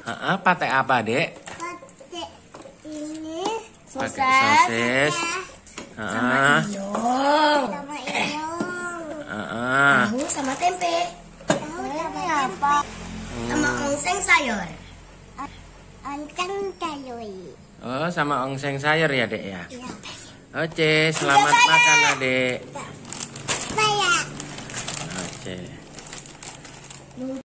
Pakai apa, Dek? Pakai ini Pakai sosis. sama inyong, sama inyong. tahu sama tempe, Tahu sama apa? sama ongseng sayur. Onceng sayur. Oh, sama ongseng sayur ya, Dek ya? Iya. Oke, selamat makan, Adek. Saya. Oke.